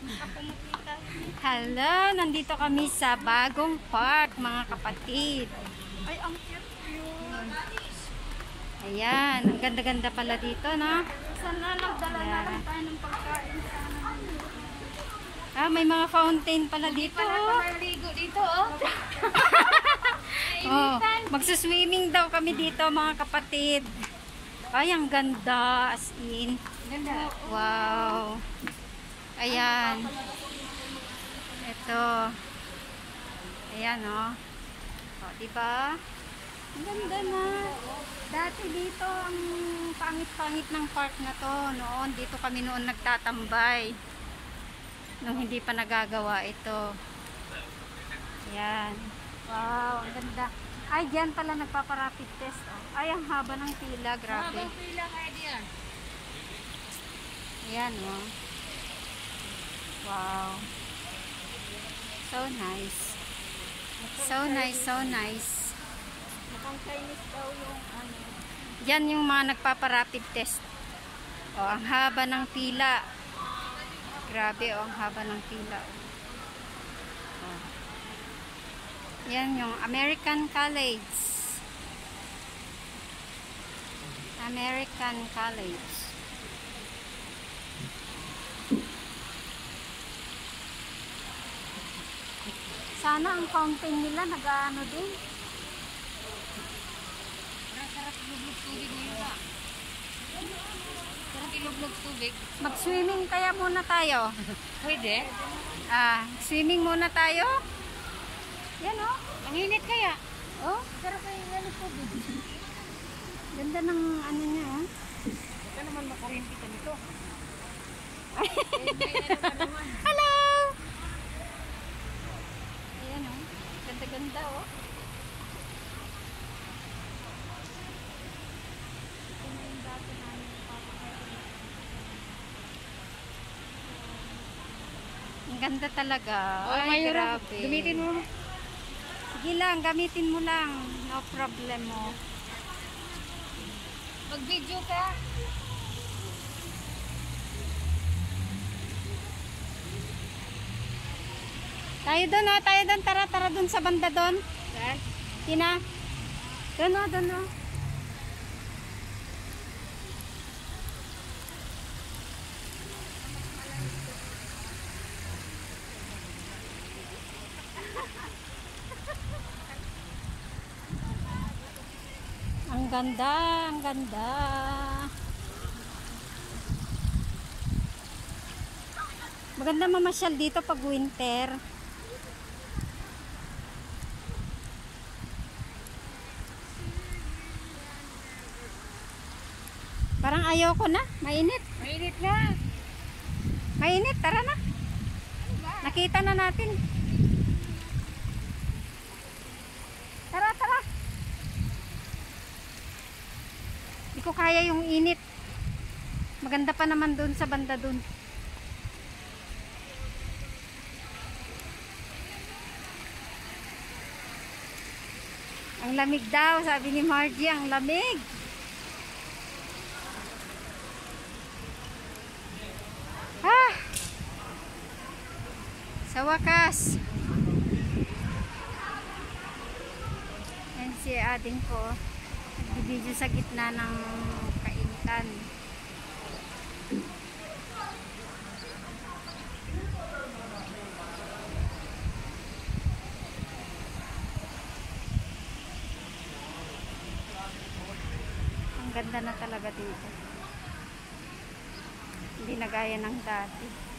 Hello, nandito kami sa bagong park, mga kapatid. Ay, ang cute yun. Ayan, ang ganda-ganda pala dito, no? Sana nagdala na lang tayo ng pagkain sana. Ah, may mga fountain pala dito, oh. Ligo dito, oh. Oh, magsuswimming daw kami dito, mga kapatid. Ay, ang ganda, as in. Ganda. Wow. Ayan. Ito. Ayan, oh. Oh, diba? Ang ganda na. Dati dito, ang pangit-pangit ng park na to. Noon, dito kami noon nagtatambay. Nung hindi pa nagagawa ito. Ayan. Wow, ang ganda. Ay, diyan pala nagpaparapid test. Oh. Ay, ang haba ng pila. Grabe. Habang pila kayo diyan. Ayan, oh. Wow. So nice. So nice, so nice. Mukhang Chinese daw yung ano. Yan yung mga nagpaparapid test. Oh, ang haba ng pila. Grabe, oh, ang haba ng pila. Oh. Yan yung American College. American College. Sana ang fountain nila nag-ano din. Sarap lublog tubig ngayon ba? Sarap ilublog tubig. Mag-swimming kaya muna tayo. Pwede? Ah, swimming muna tayo. Yan, oh. Ang init kaya? Oh, Sarap yung ano tubig. ganda ng ano niya, oh. Ito naman makarinti ka nito. Hello! Ayan, oh. Ganda-ganda, oh. Ito na yung dati namin papakain. Ang ganda talaga. Ay, grabe. Gamitin mo. Sige lang, gamitin mo lang. No problem mo. Mag-video ka. Tayo doon, oh. Tayo doon. Tara, tara doon sa banda doon. Saan? Tina. Doon, oh. Doon, oh. Ang ganda, ang ganda. Maganda mamasyal dito pag winter. Parang ayoko na, mainit. Mainit na. Mainit, tara na. Nakita na natin. Tara, tara. Hindi ko kaya yung init. Maganda pa naman doon sa banda doon. Ang lamig daw, sabi ni Margie, ang lamig. Ah! Sa wakas. Yan si ading ko. Nagbibideo sa gitna ng kainitan. Ang ganda na talaga dito. Hindi na gaya ng dati.